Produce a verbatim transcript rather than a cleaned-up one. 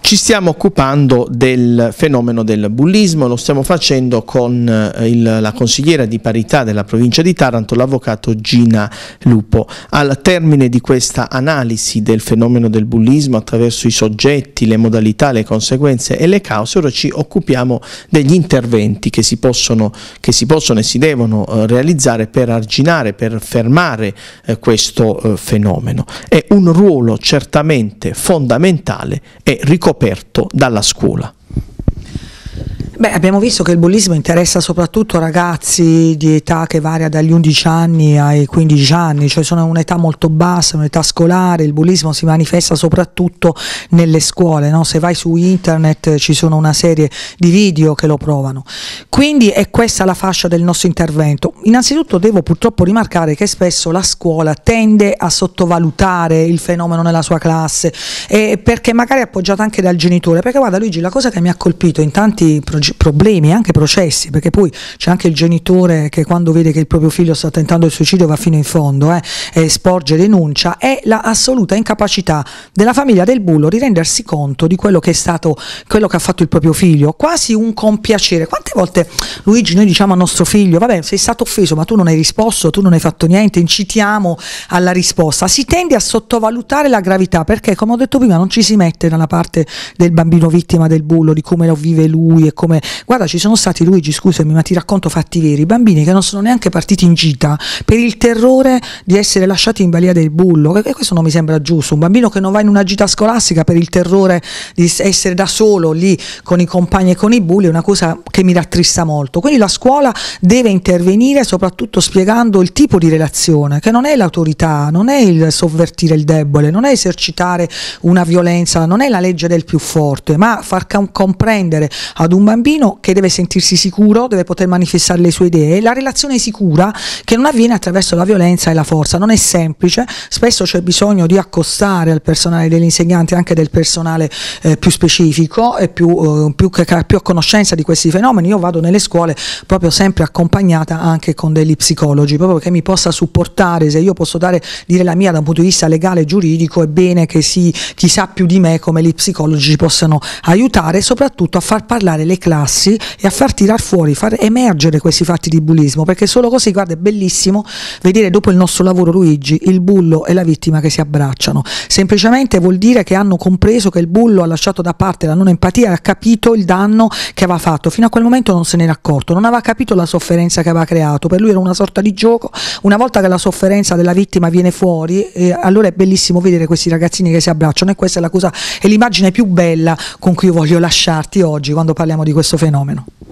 Ci stiamo occupando del fenomeno del bullismo, lo stiamo facendo con il, la consigliera di parità della provincia di Taranto, l'avvocato Gina Lupo. Al termine di questa analisi del fenomeno del bullismo attraverso i soggetti, le modalità, le conseguenze e le cause, ora ci occupiamo degli interventi che si possono, che si possono e si devono eh, realizzare per arginare, per fermare eh, questo eh, fenomeno. È un ruolo certamente fondamentale e ricoperto dalla scuola. Beh, abbiamo visto che il bullismo interessa soprattutto ragazzi di età che varia dagli undici anni ai quindici anni, cioè sono un'età molto bassa, un'età scolare. Il bullismo si manifesta soprattutto nelle scuole, no? Se vai su internet ci sono una serie di video che lo provano. Quindi è questa la fascia del nostro intervento. Innanzitutto devo purtroppo rimarcare che spesso la scuola tende a sottovalutare il fenomeno nella sua classe, eh, perché magari è appoggiata anche dal genitore. Perché guarda Luigi, la cosa che mi ha colpito in tanti progetti, problemi, anche processi, perché poi c'è anche il genitore che quando vede che il proprio figlio sta tentando il suicidio va fino in fondo eh, e sporge denuncia, è la assoluta incapacità della famiglia del bullo di rendersi conto di quello che è stato, quello che ha fatto il proprio figlio, quasi un compiacere. Quante volte, Luigi, noi diciamo a nostro figlio: vabbè, sei stato offeso ma tu non hai risposto, tu non hai fatto niente, incitiamo alla risposta. Si tende a sottovalutare la gravità perché, come ho detto prima, non ci si mette dalla parte del bambino vittima del bullo, di come lo vive lui e come. Guarda, ci sono stati, Luigi, scusami, ma ti racconto fatti veri, bambini che non sono neanche partiti in gita per il terrore di essere lasciati in balia del bullo, e questo non mi sembra giusto. Un bambino che non va in una gita scolastica per il terrore di essere da solo lì con i compagni e con i bulli è una cosa che mi rattrista molto. Quindi la scuola deve intervenire soprattutto spiegando il tipo di relazione, che non è l'autorità, non è il sovvertire il debole, non è esercitare una violenza, non è la legge del più forte, ma far comprendere ad un bambino che deve sentirsi sicuro, deve poter manifestare le sue idee. La relazione sicura che non avviene attraverso la violenza e la forza, non è semplice, spesso c'è bisogno di accostare al personale degli insegnanti anche del personale eh, più specifico e più, eh, più, che, più a conoscenza di questi fenomeni. Io vado nelle scuole proprio sempre accompagnata anche con degli psicologi, proprio che mi possa supportare. Se io posso dare, dire la mia da un punto di vista legale e giuridico, è bene che si, chi sa più di me come gli psicologi ci possano aiutare, soprattutto a far parlare le classi e a far tirar fuori, far emergere questi fatti di bullismo, perché solo così, guarda, è bellissimo vedere dopo il nostro lavoro, Luigi, il bullo e la vittima che si abbracciano. Semplicemente vuol dire che hanno compreso che il bullo ha lasciato da parte la non empatia e ha capito il danno che aveva fatto. Fino a quel momento non se n'era accorto, non aveva capito la sofferenza che aveva creato. Per lui era una sorta di gioco. Una volta che la sofferenza della vittima viene fuori, eh, allora è bellissimo vedere questi ragazzini che si abbracciano, e questa è la cosa, è l'immagine più bella con cui io voglio lasciarti oggi quando parliamo di questo fenomeno.